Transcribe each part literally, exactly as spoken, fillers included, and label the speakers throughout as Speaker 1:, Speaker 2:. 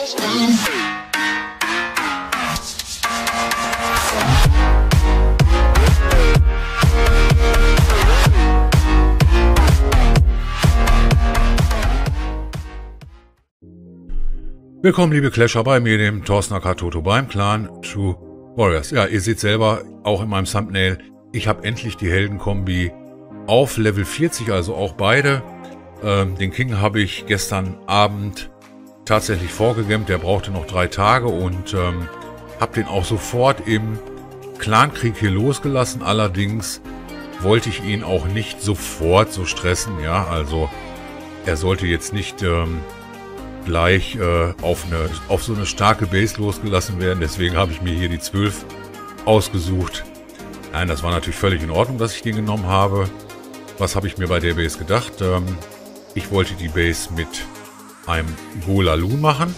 Speaker 1: Willkommen, liebe Clasher, bei mir, dem Thorsten aka Toto beim Clan True Warriors. Ja, ihr seht selber, auch in meinem Thumbnail, ich habe endlich die Heldenkombi auf Level vierzig, also auch beide. Ähm, den King habe ich gestern Abend tatsächlich vorgegamet, der brauchte noch drei Tage und ähm, habe den auch sofort im Clankrieg hier losgelassen. Allerdings wollte ich ihn auch nicht sofort so stressen, ja, also er sollte jetzt nicht ähm, gleich äh, auf, eine, auf so eine starke Base losgelassen werden. Deswegen habe ich mir hier die zwölf ausgesucht. Nein, das war natürlich völlig in Ordnung, dass ich den genommen habe. Was habe ich mir bei der Base gedacht? Ähm, ich wollte die Base mit einem Gola Loon machen.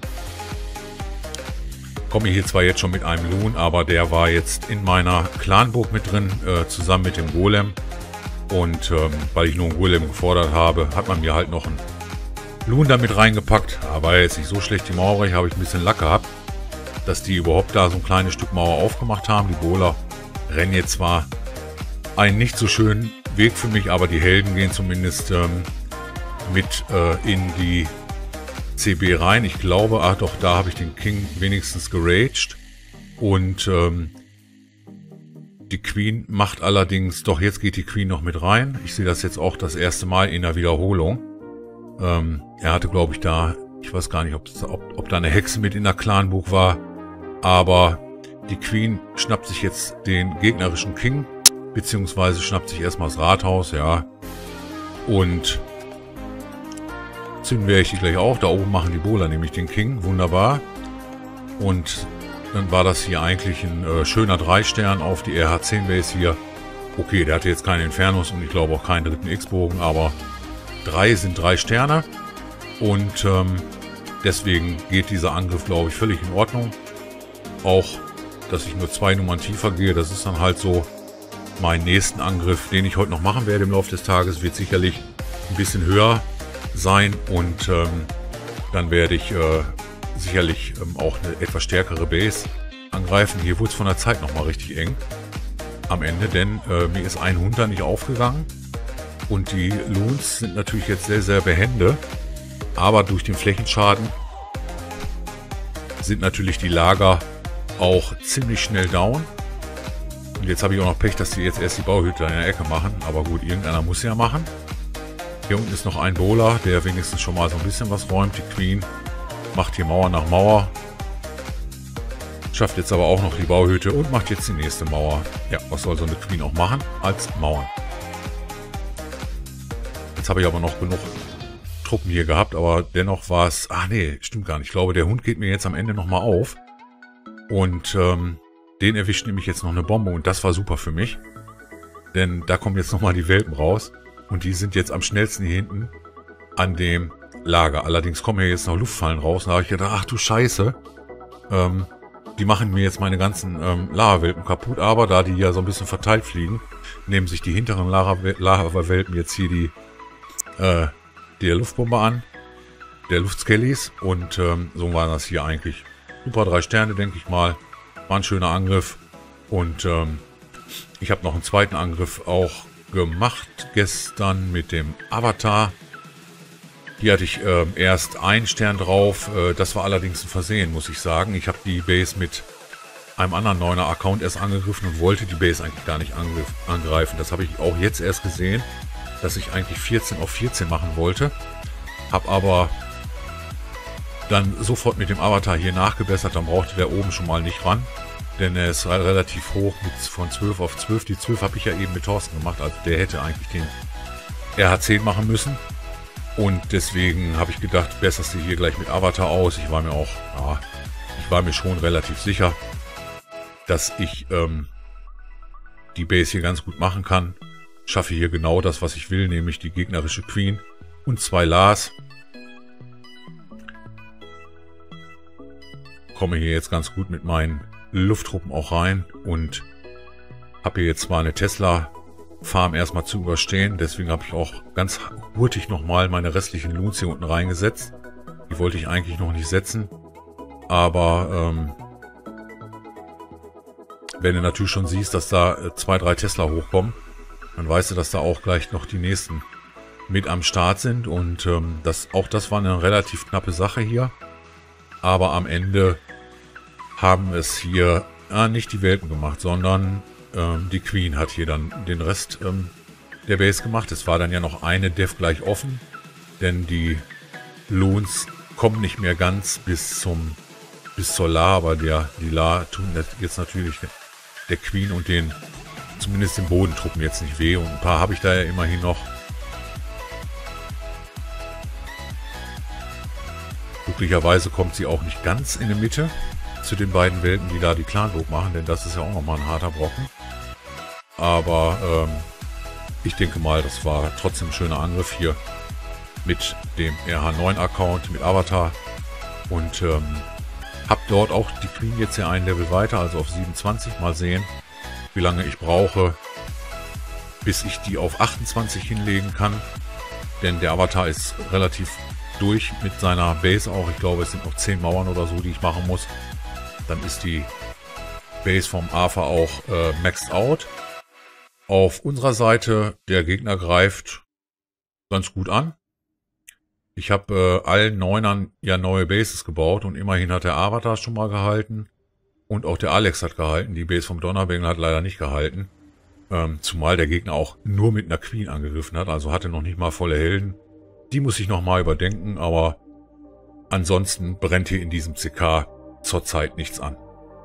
Speaker 1: Komme hier zwar jetzt schon mit einem Loon, aber der war jetzt in meiner Clanburg mit drin, äh, zusammen mit dem Golem. Und ähm, weil ich nur einen Golem gefordert habe, hat man mir halt noch einen Loon damit reingepackt. Aber jetzt nicht so schlecht. Die Mauerbrecher habe ich ein bisschen Lack gehabt, dass die überhaupt da so ein kleines Stück Mauer aufgemacht haben. Die Bowler rennen jetzt zwar einen nicht so schönen Weg für mich, aber die Helden gehen zumindest ähm, mit äh, in die C B rein. Ich glaube, ach doch, da habe ich den King wenigstens geraged. Und ähm, die Queen macht allerdings, doch jetzt geht die Queen noch mit rein. Ich sehe das jetzt auch das erste Mal in der Wiederholung. Ähm, er hatte, glaube ich, da, ich weiß gar nicht, ob, ob, ob da eine Hexe mit in der Clanburg war, aber die Queen schnappt sich jetzt den gegnerischen King, beziehungsweise schnappt sich erstmal das Rathaus, ja, und zünden werde ich die gleich auch. Da oben machen die Bowler nämlich den King, wunderbar, und dann war das hier eigentlich ein äh, schöner drei Stern auf die R H zehn Base hier. Okay, der hatte jetzt keinen Infernos und ich glaube auch keinen dritten X-Bogen, aber drei sind drei Sterne und ähm, deswegen geht dieser Angriff, glaube ich, völlig in Ordnung. Auch, dass ich nur zwei Nummern tiefer gehe, das ist dann halt so mein nächsten Angriff, den ich heute noch machen werde im Laufe des Tages, wird sicherlich ein bisschen höher sein und ähm, dann werde ich äh, sicherlich ähm, auch eine etwas stärkere Base angreifen. Hier wurde es von der Zeit nochmal richtig eng am Ende, denn äh, mir ist ein Hunter nicht aufgegangen. Und die Loons sind natürlich jetzt sehr, sehr behende. Aber durch den Flächenschaden sind natürlich die Lager auch ziemlich schnell down. Und jetzt habe ich auch noch Pech, dass die jetzt erst die Bauhütte in der Ecke machen. Aber gut, irgendeiner muss ja machen. Hier unten ist noch ein Bowler, der wenigstens schon mal so ein bisschen was räumt. Die Queen macht hier Mauer nach Mauer. Schafft jetzt aber auch noch die Bauhütte und macht jetzt die nächste Mauer. Ja, was soll so eine Queen auch machen als Mauern? Jetzt habe ich aber noch genug Truppen hier gehabt, aber dennoch war es... Ach nee, stimmt gar nicht. Ich glaube, der Hund geht mir jetzt am Ende nochmal auf. Und ähm, den erwischt nämlich jetzt noch eine Bombe und das war super für mich. Denn da kommen jetzt nochmal die Welpen raus. Und die sind jetzt am schnellsten hier hinten an dem Lager. Allerdings kommen hier jetzt noch Luftfallen raus. Da habe ich gedacht, ach du Scheiße. Ähm, die machen mir jetzt meine ganzen ähm, Lava-Welpen kaputt. Aber da die ja so ein bisschen verteilt fliegen, nehmen sich die hinteren Lava-Welpen jetzt hier die... Äh, der Luftbombe an, der Luftskellies und ähm, so war das hier eigentlich. Super drei Sterne, denke ich mal. War ein schöner Angriff und ähm, ich habe noch einen zweiten Angriff auch gemacht gestern mit dem Avatar. Hier hatte ich ähm, erst einen Stern drauf, äh, das war allerdings ein Versehen, muss ich sagen. Ich habe die Base mit einem anderen neuner Account erst angegriffen und wollte die Base eigentlich gar nicht angreifen. Das habe ich auch jetzt erst gesehen, dass ich eigentlich vierzehn auf vierzehn machen wollte. Habe aber dann sofort mit dem Avatar hier nachgebessert. Dann brauchte der oben schon mal nicht ran. Denn er ist relativ hoch mit von zwölf auf zwölf. Die zwölf habe ich ja eben mit Thorsten gemacht. Also der hätte eigentlich den R H zehn machen müssen. Und deswegen habe ich gedacht, besserst du hier gleich mit Avatar aus. Ich war mir auch, ja, ich war mir schon relativ sicher, dass ich ähm, die Base hier ganz gut machen kann. Schaffe hier genau das, was ich will, nämlich die gegnerische Queen und zwei Lars. Komme hier jetzt ganz gut mit meinen Lufttruppen auch rein und habe hier jetzt zwar eine Tesla-Farm erstmal zu überstehen, deswegen habe ich auch ganz hurtig nochmal meine restlichen Loons hier unten reingesetzt. Die wollte ich eigentlich noch nicht setzen. Aber ähm, wenn du natürlich schon siehst, dass da äh, zwei, drei Tesla hochkommen, dann weißt du, dass da auch gleich noch die nächsten mit am Start sind. Und ähm, das, auch das war eine relativ knappe Sache hier. Aber am Ende haben es hier äh, nicht die Welpen gemacht, sondern ähm, die Queen hat hier dann den Rest ähm, der Base gemacht. Es war dann ja noch eine Dev gleich offen, denn die Loons kommen nicht mehr ganz bis zum bis zur La, aber der, die La tun jetzt natürlich der Queen und den, zumindest den Bodentruppen jetzt nicht weh. Und ein paar habe ich da ja immerhin noch. Glücklicherweise kommt sie auch nicht ganz in die Mitte zu den beiden Welten, die da die Clanburg machen, denn das ist ja auch nochmal ein harter Brocken. Aber ähm, ich denke mal, das war trotzdem ein schöner Angriff hier mit dem R H neun Account, mit Avatar. Und ähm, habe dort auch die Queen jetzt ja ein Level weiter, also auf siebenundzwanzig. Mal sehen, wie lange ich brauche, bis ich die auf achtundzwanzig hinlegen kann. Denn der Avatar ist relativ durch mit seiner Base auch. Ich glaube, es sind noch zehn Mauern oder so, die ich machen muss. Dann ist die Base vom A F A auch äh, maxed out. Auf unserer Seite, der Gegner greift ganz gut an. Ich habe äh, allen Neunern ja neue Bases gebaut und immerhin hat der Avatar schon mal gehalten. Und auch der Alex hat gehalten. Die Base vom Donnerbengel hat leider nicht gehalten. Ähm, zumal der Gegner auch nur mit einer Queen angegriffen hat, also hatte noch nicht mal volle Helden. Die muss ich nochmal überdenken, aber ansonsten brennt hier in diesem C K zurzeit nichts an.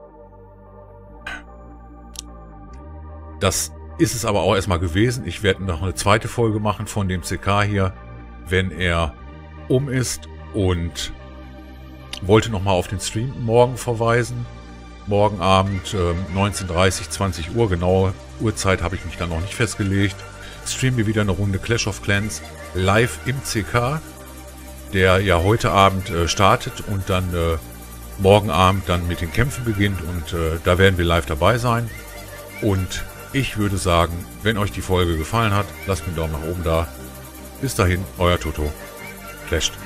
Speaker 1: Das ist es aber auch erstmal gewesen. Ich werde noch eine zweite Folge machen von dem C K hier, wenn er um ist, und wollte nochmal auf den Stream morgen verweisen. Morgen Abend äh, neunzehn Uhr dreißig, zwanzig Uhr, genaue Uhrzeit habe ich mich dann noch nicht festgelegt. Streamen wir wieder eine Runde Clash of Clans live im C K, der ja heute Abend äh, startet und dann äh, morgen Abend dann mit den Kämpfen beginnt, und äh, da werden wir live dabei sein. Und ich würde sagen, wenn euch die Folge gefallen hat, lasst mir einen Daumen nach oben da. Bis dahin, euer Toto. Clasht.